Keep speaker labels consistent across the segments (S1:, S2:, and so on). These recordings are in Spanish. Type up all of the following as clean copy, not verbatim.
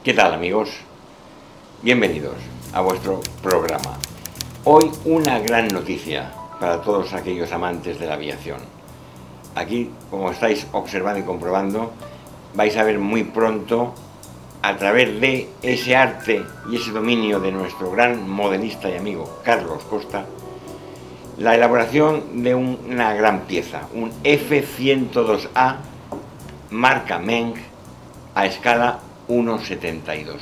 S1: ¿Qué tal, amigos? Bienvenidos a vuestro programa. Hoy una gran noticia para todos aquellos amantes de la aviación. Aquí, como estáis observando y comprobando, vais a ver muy pronto, a través de ese arte y ese dominio de nuestro gran modelista y amigo Carlos Costa, la elaboración de una gran pieza, un F-102A marca Meng a escala 1:72.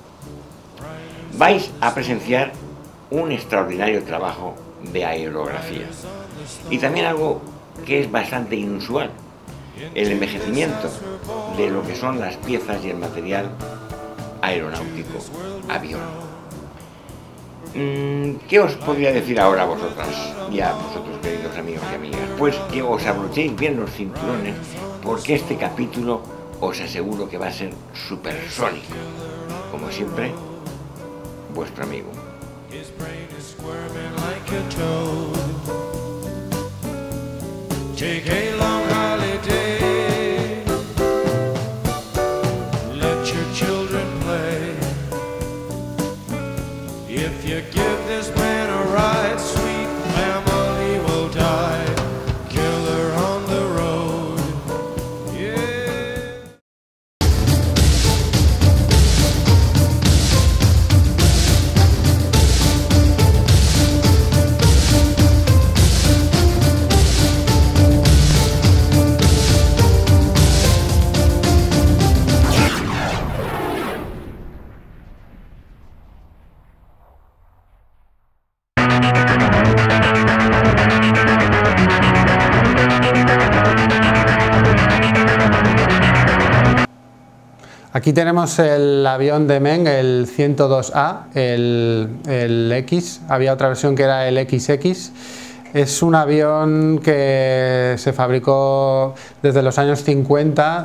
S1: Vais a presenciar un extraordinario trabajo de aerografía y también algo que es bastante inusual, el envejecimiento de lo que son las piezas y el material aeronáutico, avión. ¿Qué os podría decir ahora a vosotras y a vosotros, queridos amigos y amigas? Pues que os abrochéis bien los cinturones, porque este capítulo os aseguro que va a ser supersónico. Como siempre, vuestro amigo. Take a long holiday, let your children play. If you give this man a ride, sweet family will die. Killer on the road, yeah.
S2: Aquí tenemos el avión de Meng, el 102A, el X. Había otra versión que era el XX. Es un avión que se fabricó desde los años 50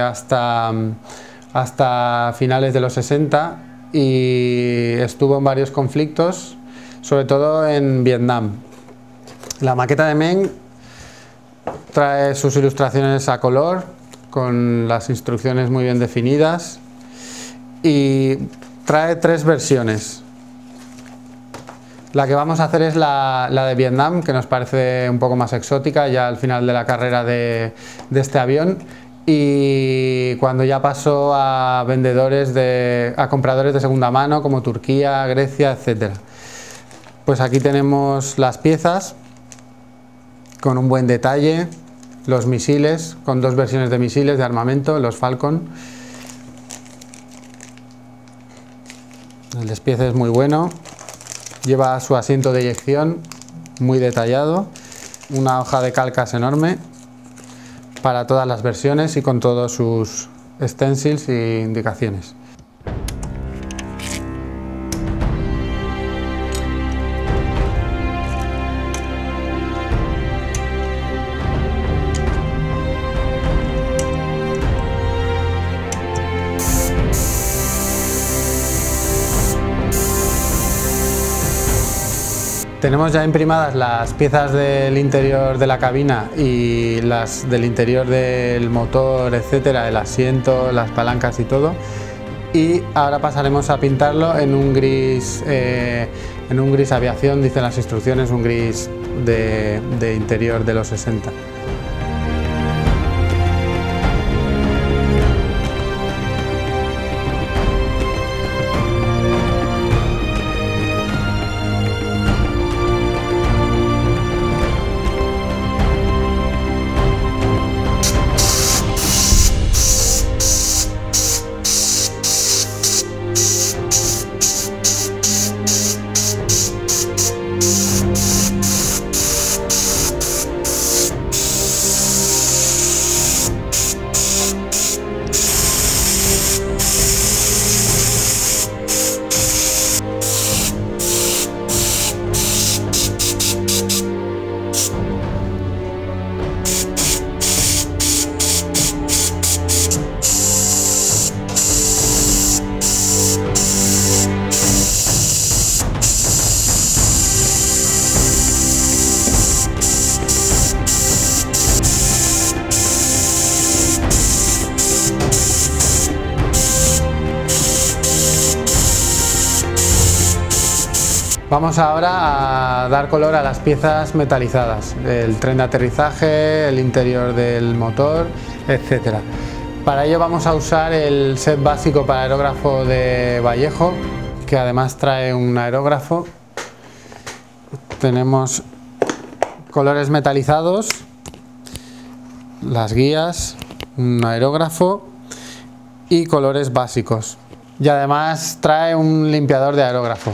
S2: hasta finales de los 60 y estuvo en varios conflictos, sobre todo en Vietnam. La maqueta de Meng trae sus ilustraciones a color, con las instrucciones muy bien definidas, y trae tres versiones. La que vamos a hacer es la de Vietnam, que nos parece un poco más exótica ya al final de la carrera de este avión, y cuando ya pasó a a compradores de segunda mano como Turquía, Grecia, etc. Pues aquí tenemos las piezas con un buen detalle, los misiles, con dos versiones de misiles de armamento, los Falcon. El despiece es muy bueno, lleva su asiento de eyección muy detallado, una hoja de calcas enorme para todas las versiones y con todos sus stencils e indicaciones. Tenemos ya imprimadas las piezas del interior de la cabina y las del interior del motor, etcétera, el asiento, las palancas y todo. Y ahora pasaremos a pintarlo en un gris aviación, dicen las instrucciones, un gris de interior de los 60. Vamos ahora a dar color a las piezas metalizadas, el tren de aterrizaje, el interior del motor, etcétera. Para ello vamos a usar el set básico para aerógrafo de Vallejo, que además trae un aerógrafo. Tenemos colores metalizados, las guías, un aerógrafo y colores básicos. Y además trae un limpiador de aerógrafo.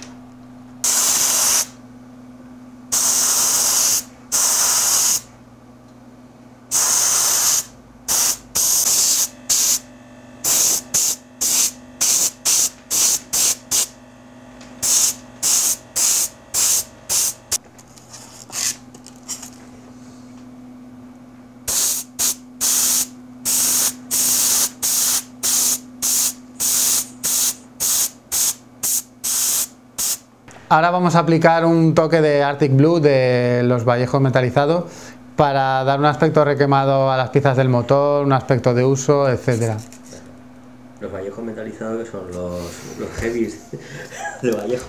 S2: Ahora vamos a aplicar un toque de Arctic Blue de los Vallejos metalizados para dar un aspecto requemado a las piezas del motor, un aspecto de uso, etcétera.
S3: Los Vallejos metalizados, que son los heavies de Vallejo.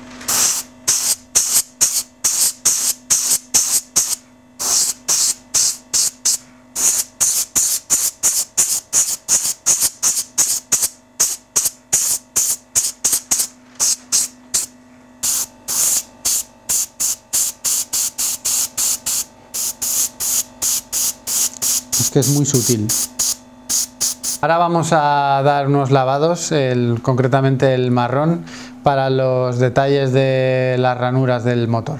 S2: Es que es muy sutil. Ahora vamos a dar unos lavados, concretamente el marrón, para los detalles de las ranuras del motor.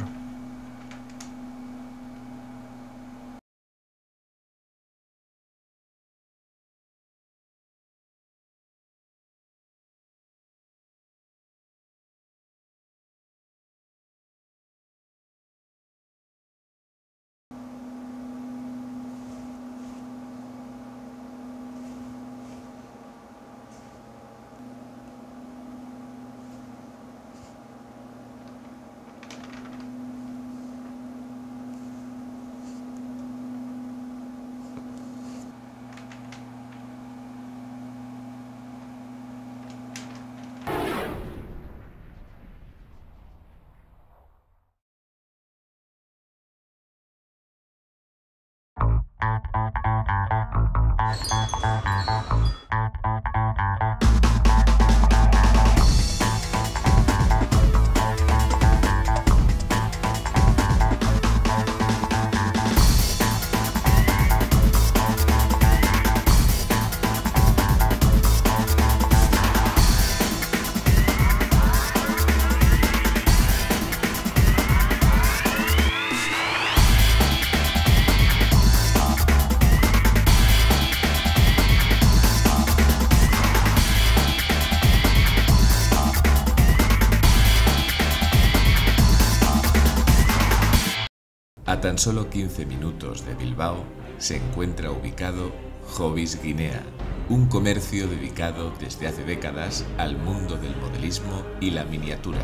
S4: A tan solo 15 minutos de Bilbao se encuentra ubicado Hobbies Guinea, un comercio dedicado desde hace décadas al mundo del modelismo y la miniatura.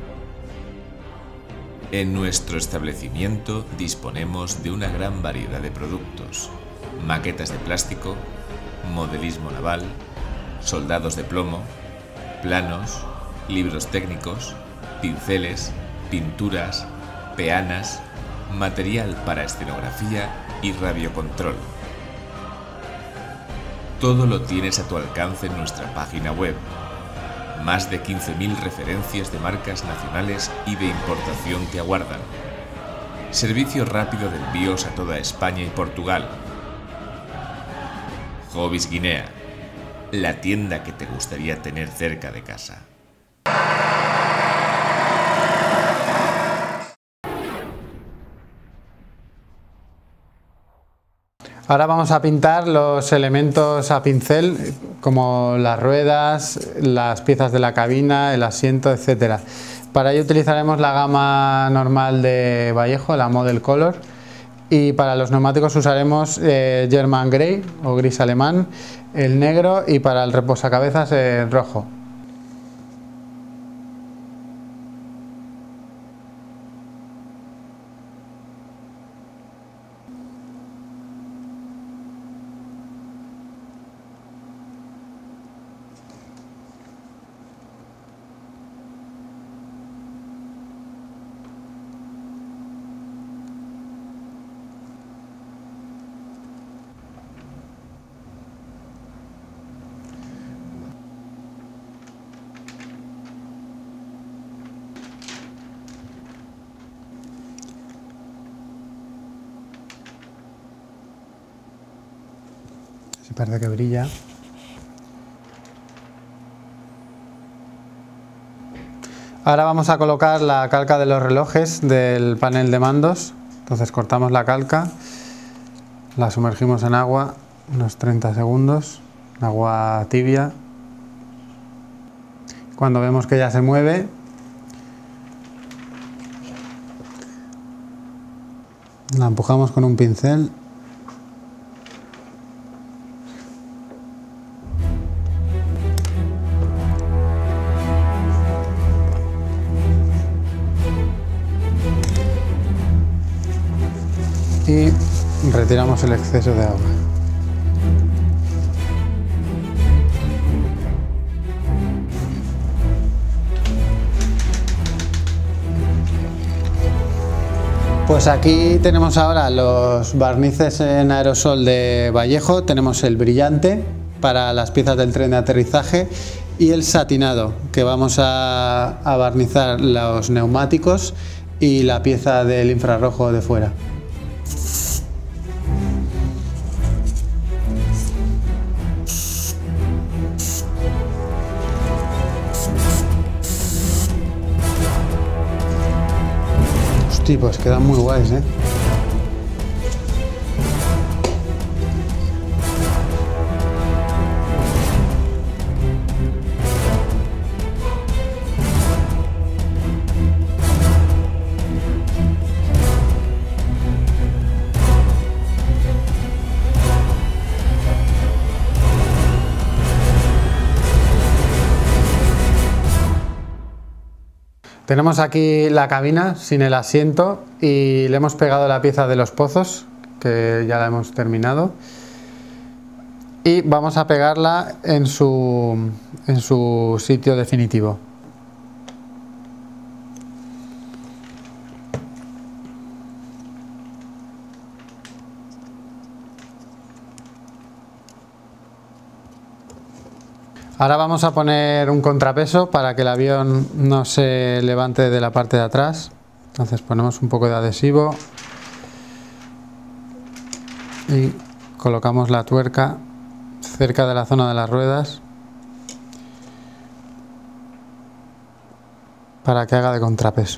S4: En nuestro establecimiento disponemos de una gran variedad de productos: maquetas de plástico, modelismo naval, soldados de plomo, planos, libros técnicos, pinceles, pinturas, peanas, material para escenografía y radiocontrol. Todo lo tienes a tu alcance en nuestra página web. Más de 15.000 referencias de marcas nacionales y de importación te aguardan. Servicio rápido de envíos a toda España y Portugal. Hobbies Guinea, la tienda que te gustaría tener cerca de casa.
S2: Ahora vamos a pintar los elementos a pincel, como las ruedas, las piezas de la cabina, el asiento, etcétera. Para ello utilizaremos la gama normal de Vallejo, la Model Color, y para los neumáticos usaremos German Grey o gris alemán, el negro, y para el reposacabezas el rojo. Sí, parece que brilla. Ahora vamos a colocar la calca de los relojes del panel de mandos. Entonces cortamos la calca, la sumergimos en agua unos 30 segundos, en agua tibia. Cuando vemos que ya se mueve, la empujamos con un pincel. Y retiramos el exceso de agua. Pues aquí tenemos ahora los barnices en aerosol de Vallejo, tenemos el brillante para las piezas del tren de aterrizaje y el satinado, que vamos a barnizar los neumáticos y la pieza del infrarrojo de fuera. Hostia, pues quedan muy guays, ¿eh? Tenemos aquí la cabina sin el asiento y le hemos pegado la pieza de los pozos, que ya la hemos terminado, y vamos a pegarla en su sitio definitivo. Ahora vamos a poner un contrapeso para que el avión no se levante de la parte de atrás. Entonces ponemos un poco de adhesivo y colocamos la tuerca cerca de la zona de las ruedas para que haga de contrapeso.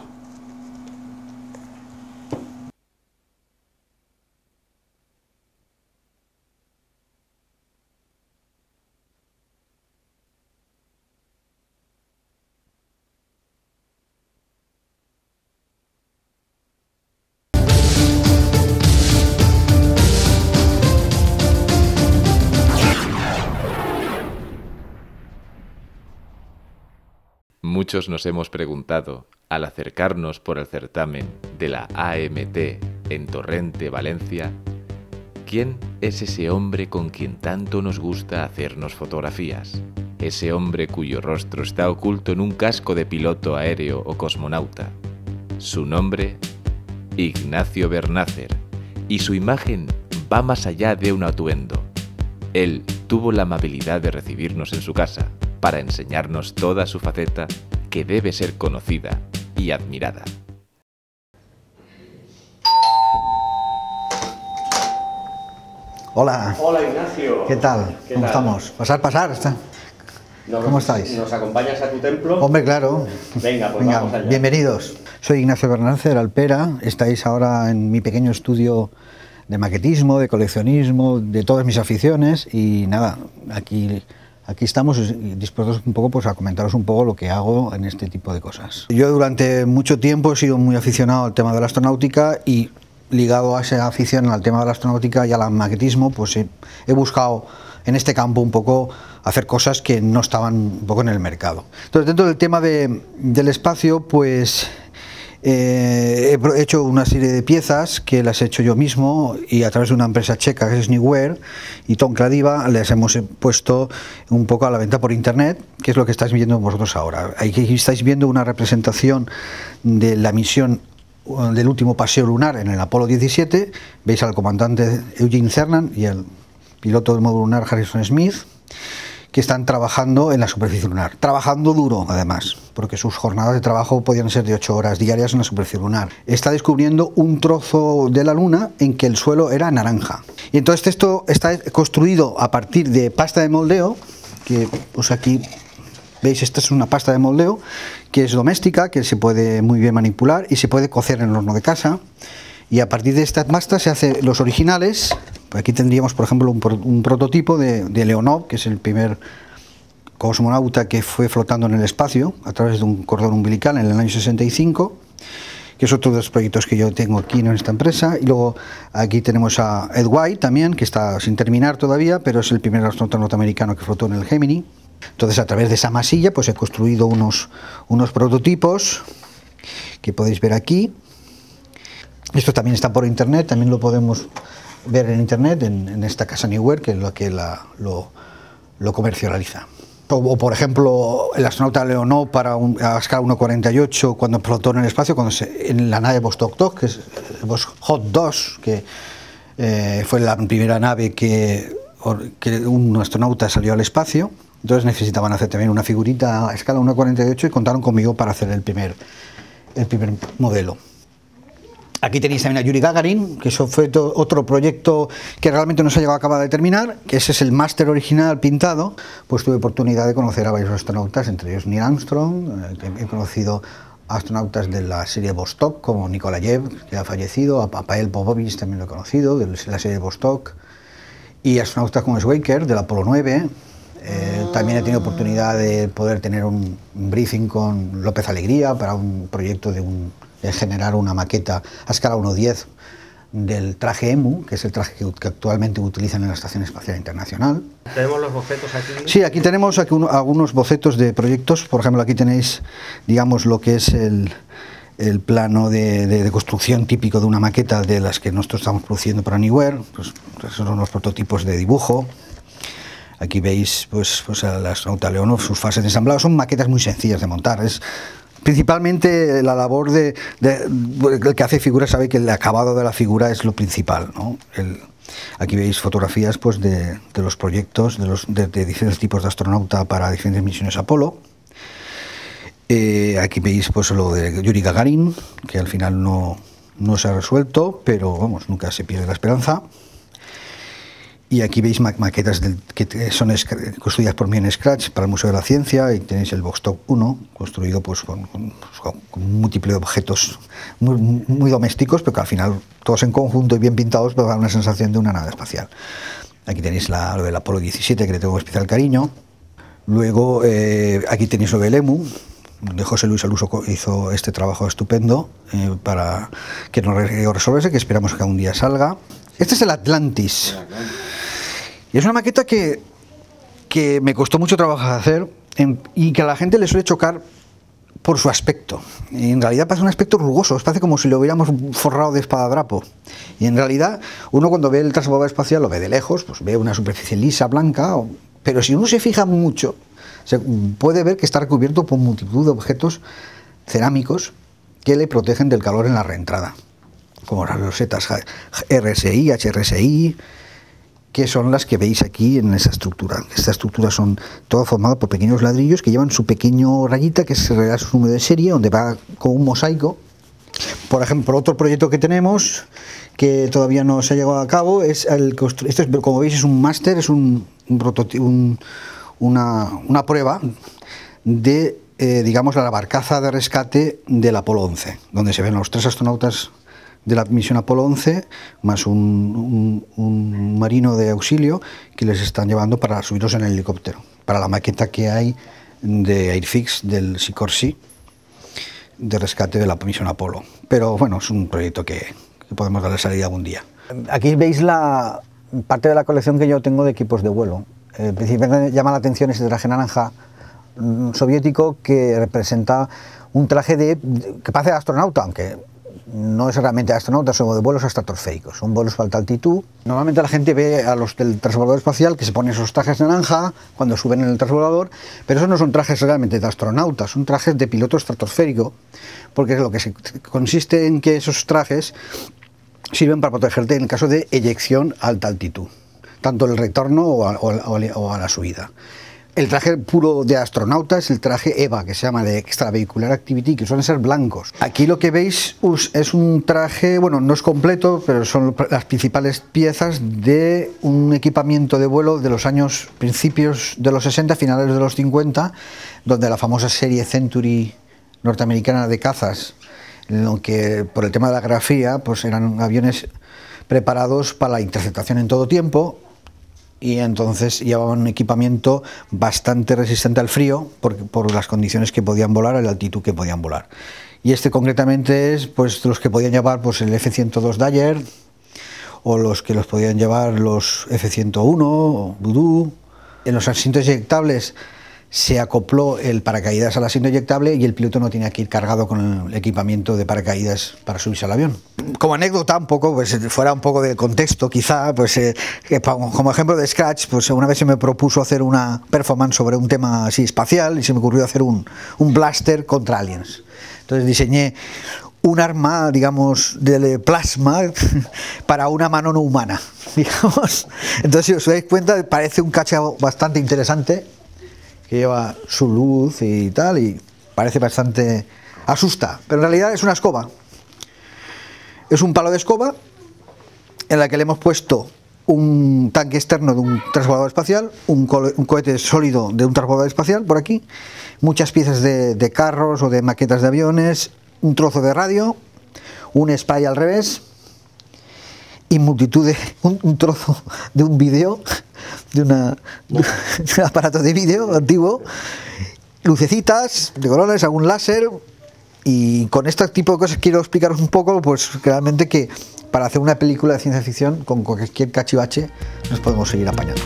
S4: Muchos nos hemos preguntado, al acercarnos por el certamen de la AMT en Torrente, Valencia, ¿quién es ese hombre con quien tanto nos gusta hacernos fotografías? Ese hombre cuyo rostro está oculto en un casco de piloto aéreo o cosmonauta. Su nombre, Ignacio Bernácer, y su imagen va más allá de un atuendo. Él tuvo la amabilidad de recibirnos en su casa para enseñarnos toda su faceta, que debe ser conocida y admirada.
S5: Hola.
S3: Hola, Ignacio.
S5: ¿Qué tal? ¿Cómo estamos? Pasar. ¿Cómo estáis?
S3: ¿Nos acompañas a tu templo?
S5: Hombre, claro.
S3: Venga, pues vamos allá.
S5: Bienvenidos. Soy Ignacio Bernácer, Alpera. Estáis ahora en mi pequeño estudio de maquetismo, de coleccionismo, de todas mis aficiones y nada, aquí estamos dispuestos un poco pues, a comentaros un poco lo que hago en este tipo de cosas. Yo durante mucho tiempo he sido muy aficionado al tema de la astronáutica y ligado a esa afición al tema de la astronáutica y al maquetismo, pues he buscado en este campo un poco hacer cosas que no estaban un poco en el mercado. Entonces dentro del tema del espacio, pues he hecho una serie de piezas que las he hecho yo mismo y a través de una empresa checa que es Newware y Tom Cladiva les hemos puesto un poco a la venta por internet, que es lo que estáis viendo vosotros ahora. Aquí estáis viendo una representación de la misión del último paseo lunar en el Apolo 17, veis al comandante Eugene Cernan y al piloto del módulo lunar Harrison Smith, que están trabajando en la superficie lunar, trabajando duro además, porque sus jornadas de trabajo podían ser de 8 horas diarias en la superficie lunar. Está descubriendo un trozo de la Luna en que el suelo era naranja. Y entonces esto está construido a partir de pasta de moldeo, que pues aquí veis, esta es una pasta de moldeo que es doméstica, que se puede muy bien manipular y se puede cocer en el horno de casa. Y a partir de esta pasta se hacen los originales. Aquí tendríamos, por ejemplo, un prototipo de Leonov, que es el primer cosmonauta que fue flotando en el espacio a través de un cordón umbilical en el año 65, que es otro de los proyectos que yo tengo aquí en esta empresa. Y luego aquí tenemos a Ed White también, que está sin terminar todavía, pero es el primer astronauta norteamericano que flotó en el Gemini. Entonces, a través de esa masilla pues he construido unos prototipos que podéis ver aquí. Esto también está por internet, también lo podemos ver en internet, en esta casa Newer, que es la que lo comercializa. O por ejemplo, el astronauta Leonov a escala 1,48 cuando flotó en el espacio, en la nave Vostok 2, que es Hot 2, que fue la primera nave que un astronauta salió al espacio. Entonces necesitaban hacer también una figurita a escala 1,48 y contaron conmigo para hacer el primer modelo. Aquí tenéis también a Yuri Gagarin, que eso fue otro proyecto que realmente no se ha llegado a acabar de terminar, que ese es el máster original pintado. Pues tuve oportunidad de conocer a varios astronautas, entre ellos Neil Armstrong. He conocido astronautas de la serie Vostok, como Nikolayev, que ha fallecido, a Pavel Popovich también lo he conocido, de la serie Vostok, y astronautas como Schweiker, del Apolo 9. También he tenido oportunidad de poder tener un briefing con López Alegría para un proyecto de generar una maqueta a escala 1:10 del traje EMU, que es el traje que actualmente utilizan en la Estación Espacial Internacional.
S3: ¿Tenemos los bocetos aquí?
S5: Sí, aquí tenemos algunos bocetos de proyectos. Por ejemplo, aquí tenéis, digamos, lo que es el plano de construcción típico de una maqueta de las que nosotros estamos produciendo para Newer. Pues son los prototipos de dibujo. Aquí veis pues al astronauta Leonov, sus fases de ensamblado. Son maquetas muy sencillas de montar. Es principalmente la labor el que hace figuras sabe que el acabado de la figura es lo principal, ¿no? Aquí veis fotografías pues de los proyectos de diferentes tipos de astronauta para diferentes misiones Apolo. Aquí veis pues lo de Yuri Gagarin, que al final no se ha resuelto, pero vamos, nunca se pierde la esperanza. Y aquí veis maquetas que son construidas por mí en Scratch para el Museo de la Ciencia, y tenéis el Vostok 1, construido pues con múltiples objetos muy domésticos, pero que al final todos en conjunto y bien pintados pues dan una sensación de una nave espacial. Aquí tenéis lo del Apolo 17, que le tengo especial cariño. Luego aquí tenéis lo del EMU, donde José Luis Aluso hizo este trabajo estupendo para que no resolverse, que esperamos que algún día salga. Este es el Atlantis. Y es una maqueta que me costó mucho trabajo hacer y que a la gente le suele chocar por su aspecto. Y en realidad pasa un aspecto rugoso, parece como si lo hubiéramos forrado de espadadrapo. Y en realidad uno cuando ve el transbordador espacial lo ve de lejos, pues ve una superficie lisa, blanca, pero si uno se fija mucho, se puede ver que está recubierto por multitud de objetos cerámicos que le protegen del calor en la reentrada, como las rosetas RSI, HRSI, que son las que veis aquí en esa estructura. Esta estructura son todo formado por pequeños ladrillos que llevan su pequeño rayita, que es su número de serie, donde va con un mosaico. Por ejemplo, otro proyecto que tenemos, que todavía no se ha llevado a cabo, es como veis, es un máster, es una prueba de, digamos, la barcaza de rescate del Apolo 11, donde se ven los 3 astronautas de la misión Apolo 11, más un marino de auxilio que les están llevando para subirlos en el helicóptero, para la maqueta que hay de Airfix del Sikorsky de rescate de la misión Apolo. Pero bueno, es un proyecto que podemos darle salida algún día. Aquí veis la parte de la colección que yo tengo de equipos de vuelo. Principalmente llama la atención este traje naranja soviético, que representa un traje que parece de astronauta, aunque no es realmente astronauta, son de vuelos estratosféricos, son vuelos a alta altitud. Normalmente la gente ve a los del transbordador espacial que se ponen esos trajes naranja cuando suben en el transbordador, pero esos no son trajes realmente de astronautas, son trajes de piloto estratosférico, porque lo que consiste en que esos trajes sirven para protegerte en el caso de eyección a alta altitud, tanto el retorno o a la subida. El traje puro de astronauta es el traje EVA, que se llama de Extravehicular Activity, que suelen ser blancos. Aquí lo que veis es un traje, bueno, no es completo, pero son las principales piezas de un equipamiento de vuelo de los años principios de los 60, finales de los 50, donde la famosa serie Century norteamericana de cazas, en lo que por el tema de la grafía, pues eran aviones preparados para la interceptación en todo tiempo, y entonces llevaban un equipamiento bastante resistente al frío por las condiciones que podían volar, a la altitud que podían volar. Y este concretamente es pues los que podían llevar pues el F-102 Dagger, o los que los podían llevar los F-101 o Voodoo. En los asientos eyectables se acopló el paracaídas al asiento eyectable y el piloto no tenía que ir cargado con el equipamiento de paracaídas para subirse al avión. Como anécdota, un poco, pues fuera un poco de contexto quizá, pues como ejemplo de Scratch, pues una vez se me propuso hacer una performance sobre un tema así espacial y se me ocurrió hacer un blaster contra aliens. Entonces diseñé un arma, digamos, de plasma para una mano no humana, digamos. Entonces, si os dais cuenta, parece un cacharro bastante interesante, que lleva su luz y tal, y parece bastante... asusta, pero en realidad es una escoba. Es un palo de escoba en la que le hemos puesto un tanque externo de un transbordador espacial, un cohete sólido de un transbordador espacial por aquí, muchas piezas de carros o de maquetas de aviones, un trozo de radio, un spray al revés y multitud de un trozo de un vídeo, de un aparato de vídeo antiguo, lucecitas de colores, algún láser. Y con este tipo de cosas quiero explicaros un poco, pues realmente que para hacer una película de ciencia ficción con cualquier cachivache nos podemos seguir apañando.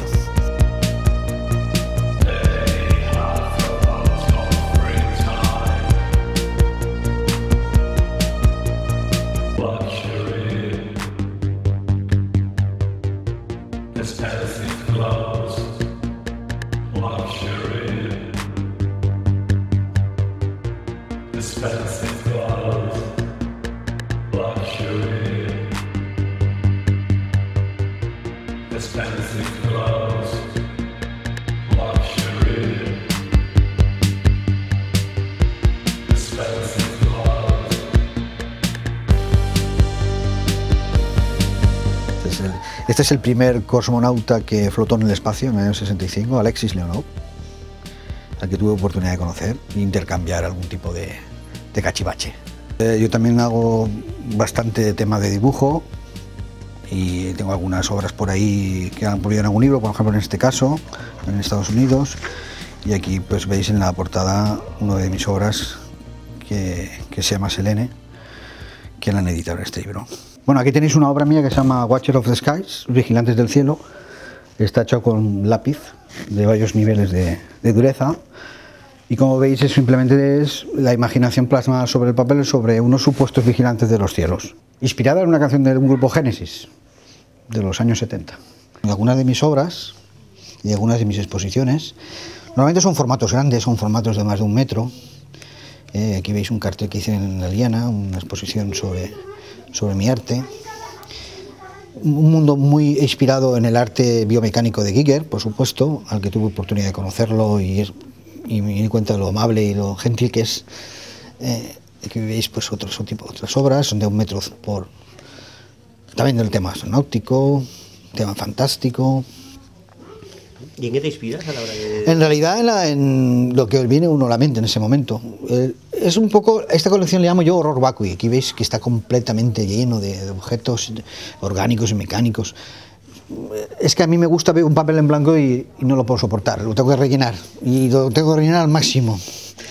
S5: Este es el primer cosmonauta que flotó en el espacio en el año 65, Alexis Leonov, al que tuve oportunidad de conocer e intercambiar algún tipo de cachivache. Yo también hago bastante tema de dibujo y tengo algunas obras por ahí que han publicado en algún libro, por ejemplo en este caso, en Estados Unidos, y aquí pues veis en la portada una de mis obras que se llama Selene, que la han editado en este libro. Bueno, aquí tenéis una obra mía que se llama Watcher of the Skies, Vigilantes del Cielo. Está hecho con lápiz de varios niveles de dureza. Y como veis, simplemente es la imaginación plasmada sobre el papel sobre unos supuestos vigilantes de los cielos. Inspirada en una canción de un grupo Génesis, de los años 70. Algunas de mis obras y algunas de mis exposiciones, normalmente son formatos grandes, son formatos de más de 1 metro. Aquí veis un cartel que hice en La Liana, una exposición sobre mi arte. Un mundo muy inspirado en el arte biomecánico de Giger, por supuesto, al que tuve oportunidad de conocerlo y me di cuenta de lo amable y lo gentil que es. Aquí veis pues otras obras, son de 1 metro por... También del tema astronáutico, tema fantástico.
S3: ¿Y en qué te inspiras a la hora de...?
S5: En realidad en lo que viene uno a la mente en ese momento. Es un poco, esta colección le llamo yo horror vacui. Aquí veis que está completamente lleno de objetos orgánicos y mecánicos. Es que a mí me gusta ver un papel en blanco y no lo puedo soportar, lo tengo que rellenar. Y lo tengo que rellenar al máximo.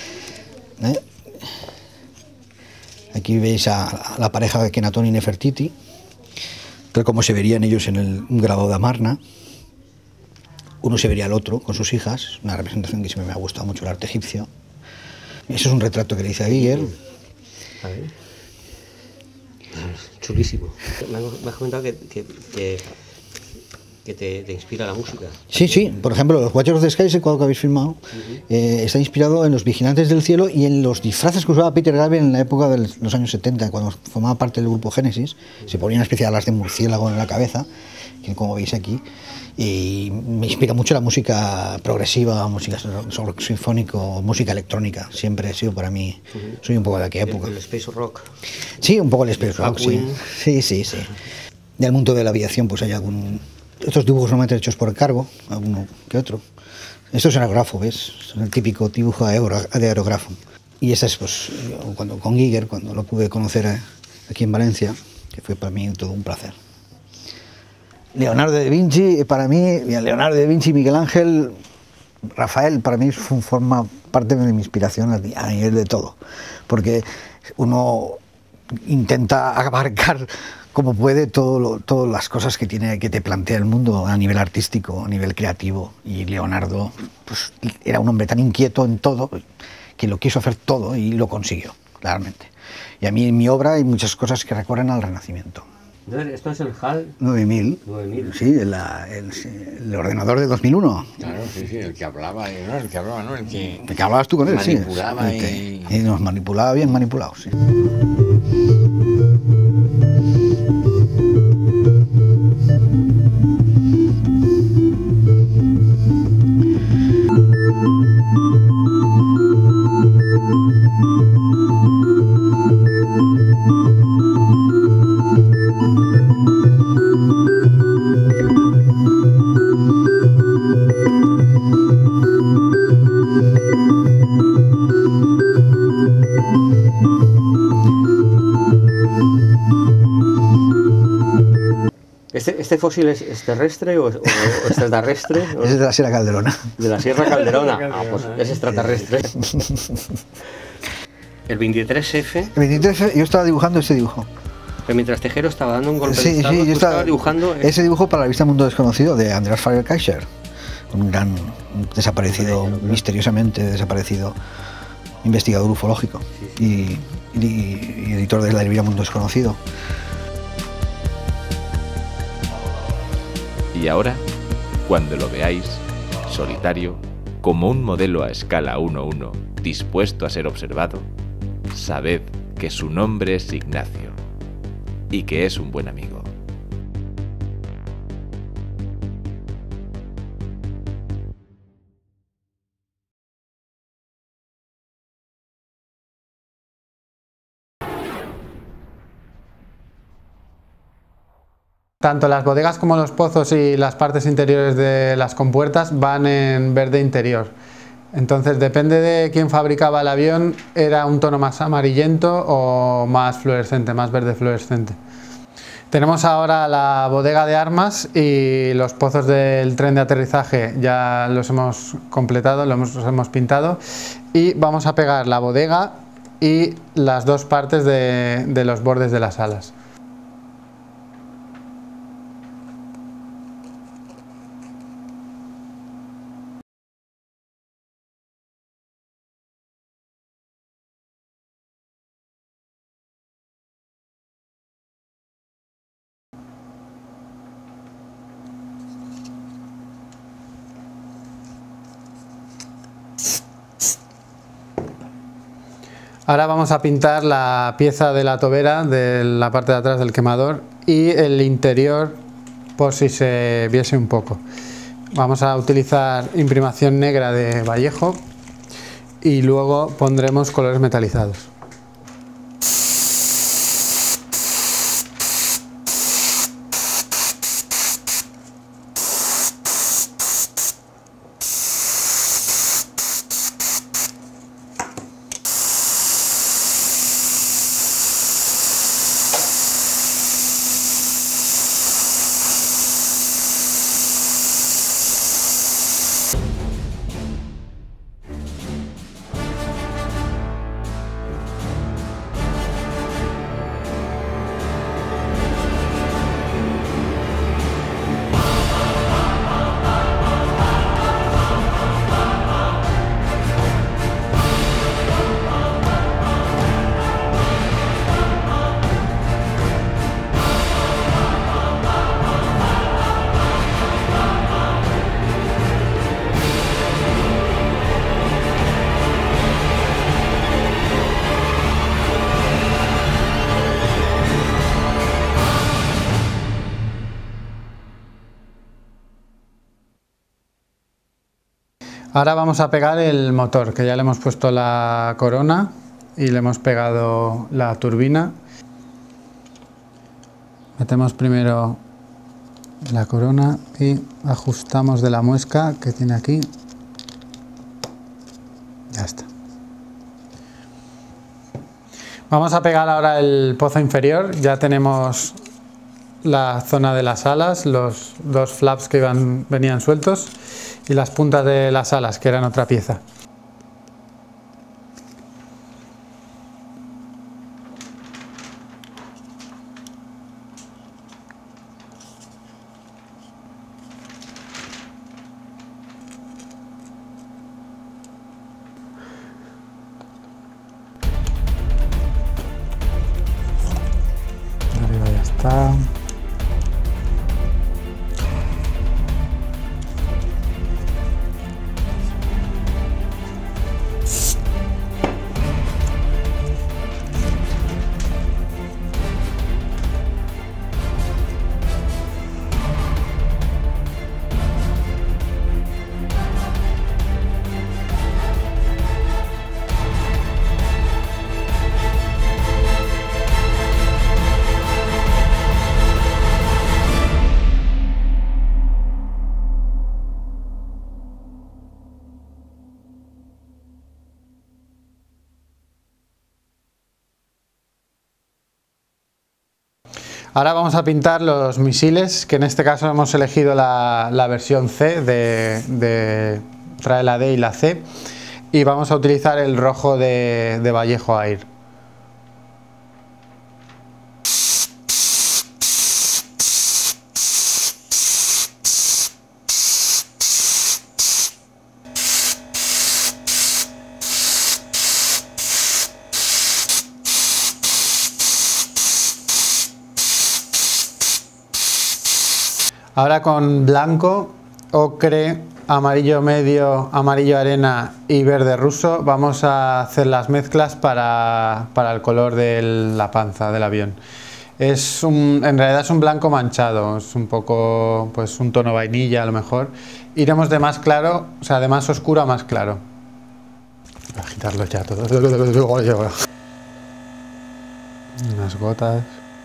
S5: Aquí veis a la pareja de Kenaton y Nefertiti, tal como se verían ellos en un grabado de Amarna. Uno se vería al otro con sus hijas, una representación que siempre me ha gustado mucho, el arte egipcio. Eso es un retrato que le hice a Giger.
S3: A ver. Chulísimo. Me has comentado que que te inspira la música.
S5: Sí, sí, por ejemplo, los Watchers of the Sky, ese cuadro que habéis filmado, está inspirado en los Vigilantes del Cielo y en los disfraces que usaba Peter Gabriel en la época de los años 70, cuando formaba parte del grupo Génesis. Se ponía una especie de alas de murciélago en la cabeza, que como veis aquí, y me inspira mucho la música progresiva, música rock sinfónico, música electrónica. Siempre ha sido para mí, soy un poco de aquella época.
S3: El space rock.
S5: Sí, un poco el space rock, sí. Sí. Del mundo de la aviación, pues hay estos dibujos normalmente hechos por encargo, alguno que otro. Esto es aerografo, ¿ves? Es el típico dibujo de aerografo. Y esta es, pues, con Giger, cuando lo pude conocer aquí en Valencia, que fue para mí todo un placer. Leonardo da Vinci, para mí, Leonardo da Vinci, Miguel Ángel, Rafael, para mí forma parte de mi inspiración a nivel de todo, porque uno intenta abarcar como puede todas las cosas que te plantea el mundo a nivel artístico, a nivel creativo, y Leonardo pues, era un hombre tan inquieto en todo que lo quiso hacer todo y lo consiguió, claramente. Y a mí en mi obra hay muchas cosas que recorren al Renacimiento.
S3: ¿Esto es el HAL
S5: 9000.
S3: 9000.
S5: Sí, el ordenador de 2001.
S1: Claro, sí, el que hablaba, el que
S5: ¿De qué hablabas tú con él?
S1: manipulaba
S5: Sí, y nos manipulaba bien manipulado, sí.
S3: ¿Este fósil es terrestre o extraterrestre?
S5: Es de la Sierra Calderona.
S3: De la Sierra Calderona. Ah, pues es extraterrestre. El 23F.
S5: El 23F, yo estaba dibujando ese dibujo.
S3: Pero mientras Tejero estaba dando un golpe de
S5: Sí,
S3: estado,
S5: yo
S3: tú
S5: estaba
S3: estabas dibujando
S5: ese dibujo para la revista Mundo Desconocido de Andreas Fager-Kaiser, un gran desaparecido, misteriosamente desaparecido investigador ufológico y editor de la revista Mundo Desconocido.
S4: Y ahora, cuando lo veáis, solitario, como un modelo a escala 1:1, dispuesto a ser observado, sabed que su nombre es Ignacio y que es un buen amigo.
S2: Tanto las bodegas como los pozos y las partes interiores de las compuertas van en verde interior. Entonces depende de quién fabricaba el avión, era un tono más amarillento o más fluorescente, más verde fluorescente. Tenemos ahora la bodega de armas y los pozos del tren de aterrizaje ya los hemos completado, los hemos pintado, y vamos a pegar la bodega y las dos partes de los bordes de las alas. Ahora vamos a pintar la pieza de la tobera de la parte de atrás del quemador y el interior por si se viese un poco. Vamos a utilizar imprimación negra de Vallejo y luego pondremos colores metalizados. Ahora vamos a pegar el motor, que ya le hemos puesto la corona y le hemos pegado la turbina. Metemos primero la corona y ajustamos de la muesca que tiene aquí. Ya está. Vamos a pegar ahora el pozo inferior. Ya tenemos la zona de las alas, los dos flaps que venían sueltos y las puntas de las alas, que eran otra pieza. Arriba ya está. Ahora vamos a pintar los misiles, que en este caso hemos elegido la versión C, trae la D y la C, y vamos a utilizar el rojo de Vallejo Air. Ahora con blanco, ocre, amarillo medio, amarillo arena y verde ruso vamos a hacer las mezclas para el color de la panza del avión. En realidad es un blanco manchado, es un poco, pues un tono vainilla a lo mejor. Iremos de más claro, o sea, de más oscuro a más claro. Voy a agitarlo ya todo. Unas gotas.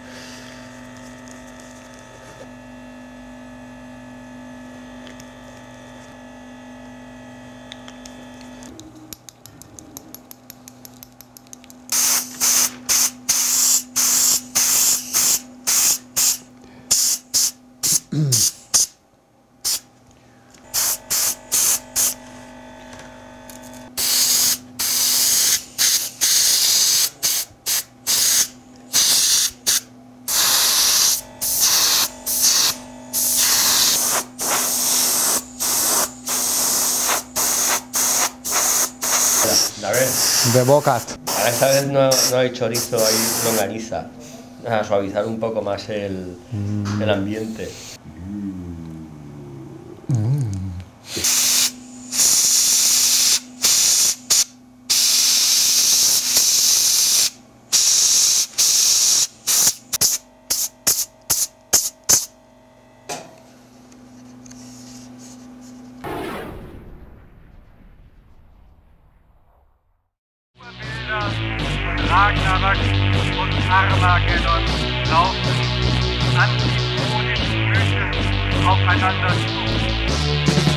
S3: A ver,
S2: De bocat.
S3: ahora esta vez no hay chorizo, hay longaniza. A suavizar un poco más el ambiente.
S6: Ragnarök und Armageddon laufen antiponischen Mythen aufeinander zu.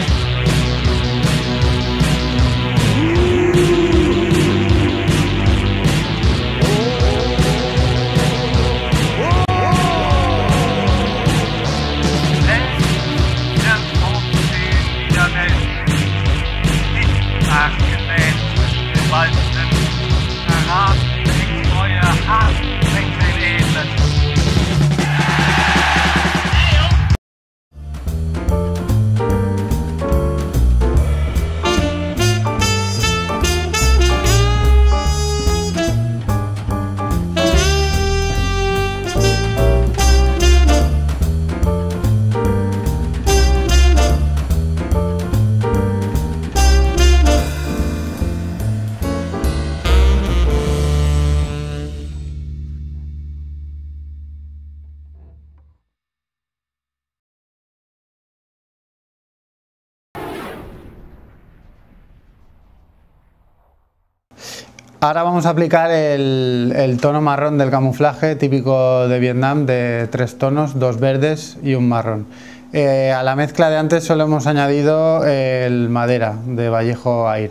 S2: Ahora vamos a aplicar el tono marrón del camuflaje típico de Vietnam, de 3 tonos, 2 verdes y un marrón. A la mezcla de antes solo hemos añadido el madera de Vallejo Air.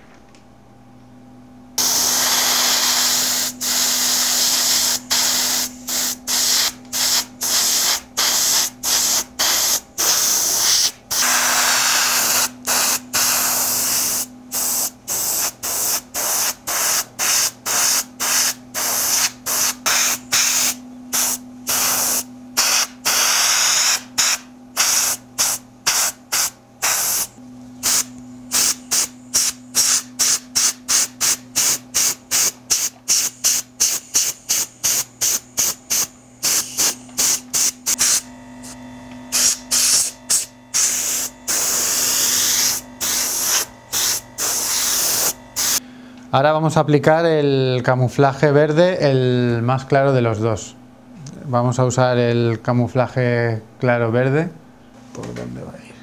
S2: Ahora vamos a aplicar el camuflaje verde, el más claro de los dos. Vamos a usar el camuflaje claro verde. ¿Por dónde va a ir?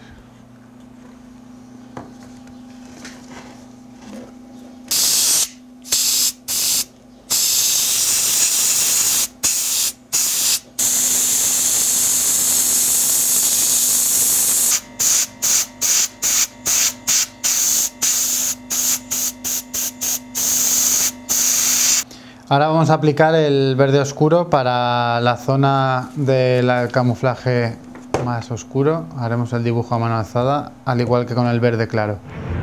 S2: Ahora vamos a aplicar el verde oscuro para la zona del camuflaje más oscuro. Haremos el dibujo a mano alzada, al igual que con el verde claro.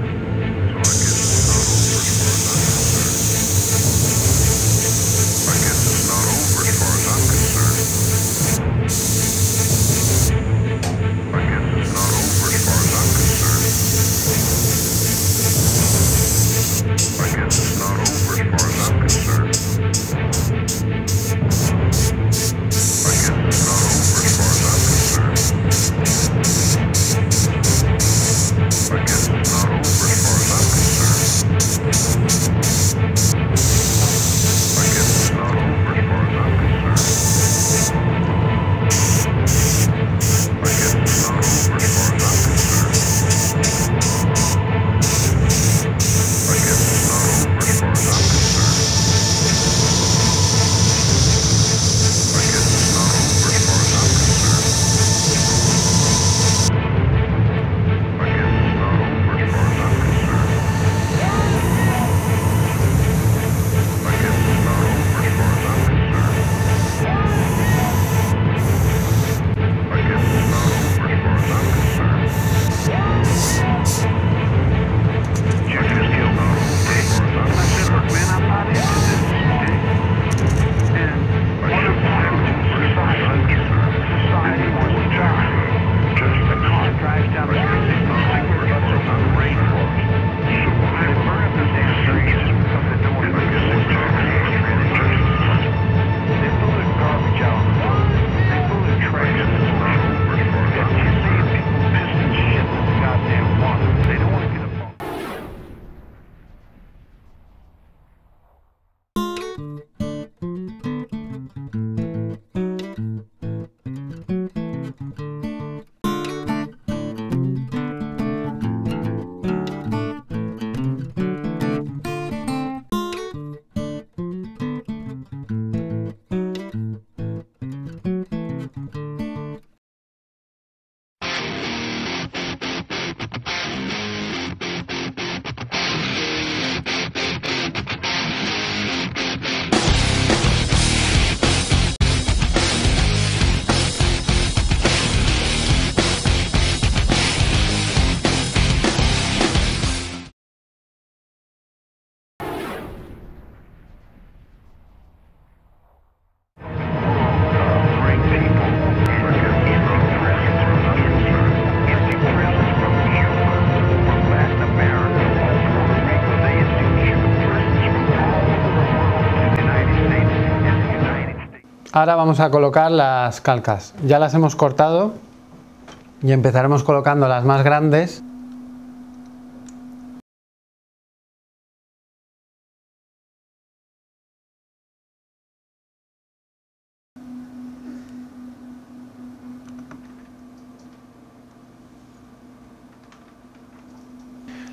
S2: Ahora vamos a colocar las calcas. Ya las hemos cortado y empezaremos colocando las más grandes.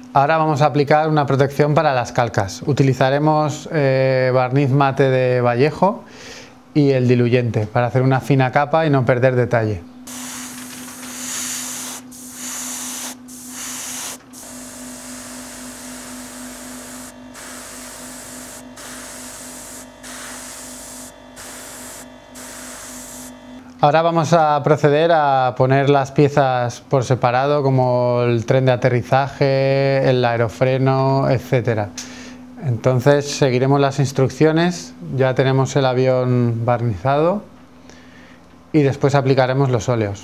S2: Ahora vamos a aplicar una protección para las calcas. Utilizaremos barniz mate de Vallejo y el diluyente para hacer una fina capa y no perder detalle. Ahora vamos a proceder a poner las piezas por separado, como el tren de aterrizaje, el aerofreno, etc. Entonces seguiremos las instrucciones, ya tenemos el avión barnizado y después aplicaremos los óleos.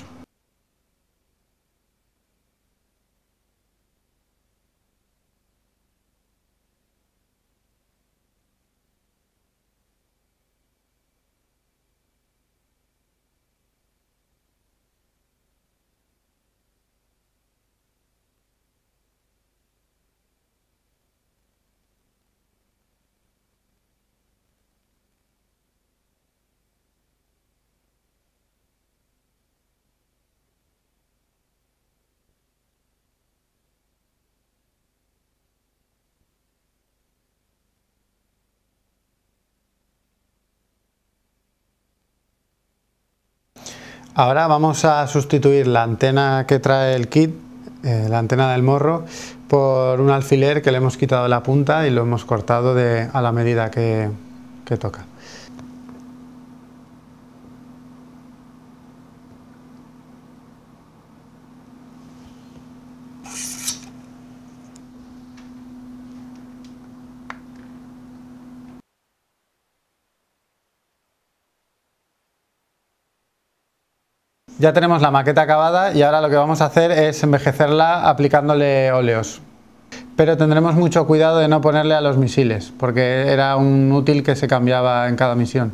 S2: Ahora vamos a sustituir la antena que trae el kit, la antena del morro, por un alfiler que le hemos quitado la punta y lo hemos cortado a la medida que toca. Ya tenemos la maqueta acabada y ahora lo que vamos a hacer es envejecerla aplicándole óleos. Pero tendremos mucho cuidado de no ponerle a los misiles, porque era un útil que se cambiaba en cada misión.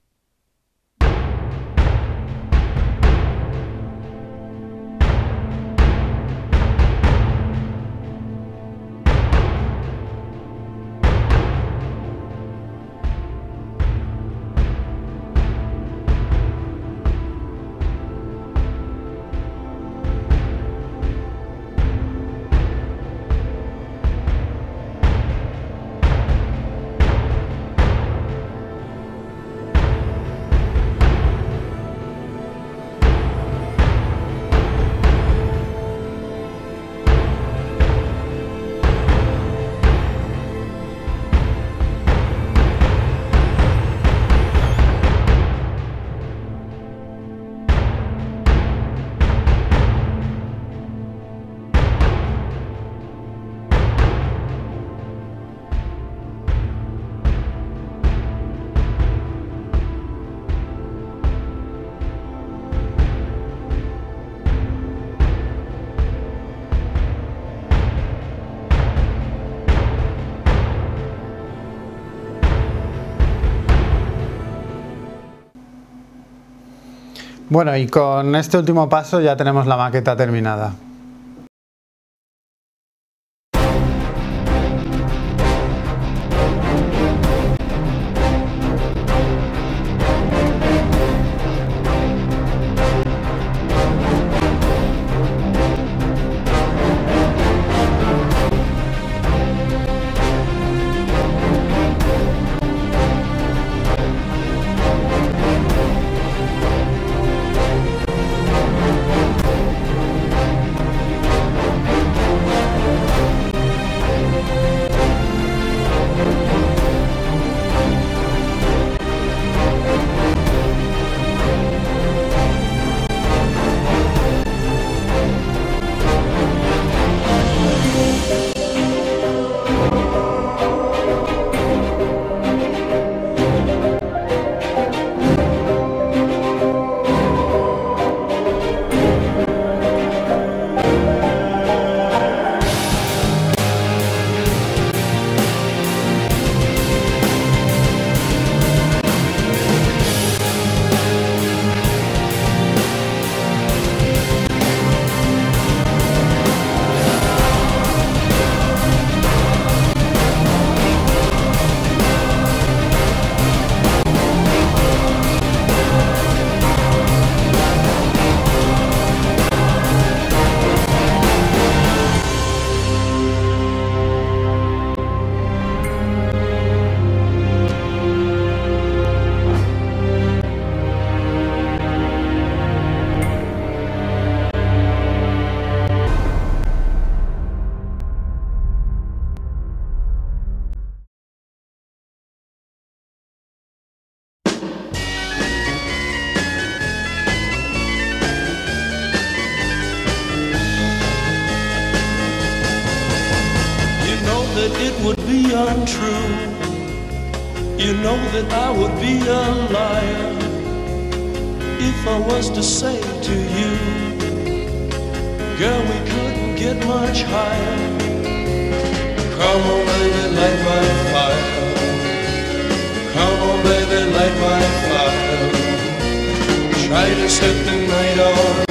S2: Bueno, y con este último paso ya tenemos la maqueta terminada.
S7: be untrue. You know that I would be a liar if I was to say to you, girl, we couldn't get much higher. Come on, baby, light my fire. Come on, baby, light my fire. Try to set the night on